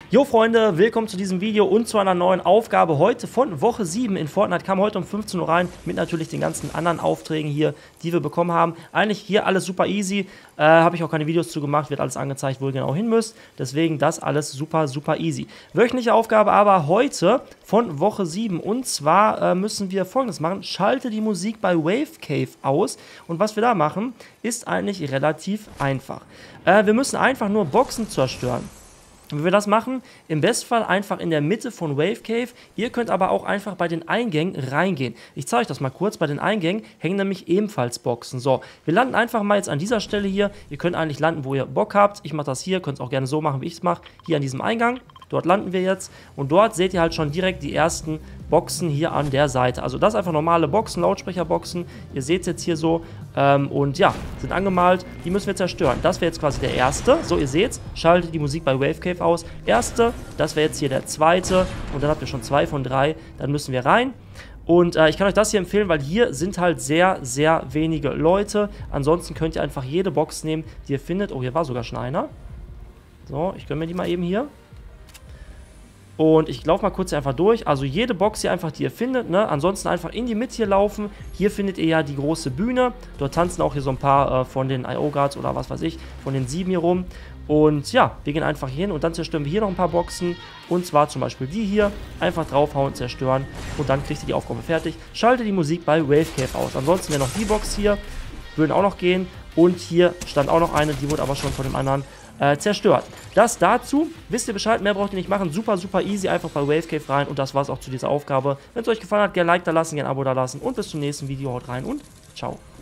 Jo Freunde, willkommen zu diesem Video und zu einer neuen Aufgabe heute von Woche 7 in Fortnite. Kam heute um 15 Uhr rein mit natürlich den ganzen anderen Aufträgen hier, die wir bekommen haben. Eigentlich hier alles super easy, habe ich auch keine Videos zu gemacht, wird alles angezeigt, wo ihr genau hin müsst. Deswegen das alles super, super easy. Wöchentliche Aufgabe aber heute von Woche 7 und zwar müssen wir Folgendes machen. Schalte die Musik bei Wave Cave aus und was wir da machen, ist eigentlich relativ einfach. Wir müssen einfach nur Boxen zerstören. Wie wir das machen, im Bestfall einfach in der Mitte von Wave Cave. Ihr könnt aber auch einfach bei den Eingängen reingehen. Ich zeige euch das mal kurz. Bei den Eingängen hängen nämlich ebenfalls Boxen. So, wir landen einfach mal jetzt an dieser Stelle hier. Ihr könnt eigentlich landen, wo ihr Bock habt. Ich mache das hier, könnt es auch gerne so machen, wie ich es mache. Hier an diesem Eingang. Dort landen wir jetzt und dort seht ihr halt schon direkt die ersten Boxen hier an der Seite. Also das einfach normale Boxen, Lautsprecherboxen. Ihr seht es jetzt hier so und ja, sind angemalt. Die müssen wir zerstören. Das wäre jetzt quasi der erste. So, ihr seht es. Schaltet die Musik bei Wave Cave aus. Erste, das wäre jetzt hier der zweite und dann habt ihr schon 2 von 3. Dann müssen wir rein. Und ich kann euch das hier empfehlen, weil hier sind halt sehr, sehr wenige Leute. Ansonsten könnt ihr einfach jede Box nehmen, die ihr findet. Oh, hier war sogar schon einer. So, ich gönne mir die mal eben hier. Und ich laufe mal kurz hier einfach durch. Also jede Box hier einfach, die ihr findet, ne? Ansonsten einfach in die Mitte hier laufen. Hier findet ihr ja die große Bühne. Dort tanzen auch hier so ein paar von den IO Guards oder was weiß ich, von den 7 hier rum. Und ja, wir gehen einfach hin und dann zerstören wir hier noch ein paar Boxen. Und zwar zum Beispiel die hier. Einfach draufhauen, zerstören und dann kriegt ihr die Aufgabe fertig. Schalte die Musik bei Wave Cave aus. Ansonsten wäre noch die Box hier. Würden auch noch gehen. Und hier stand auch noch eine, die wurde aber schon von dem anderen zerstört. Das dazu, wisst ihr Bescheid, mehr braucht ihr nicht machen, super, super easy, einfach bei Wave Cave rein und das war's auch zu dieser Aufgabe. Wenn es euch gefallen hat, gerne Like da lassen, gerne Abo da lassen und bis zum nächsten Video, haut rein und ciao.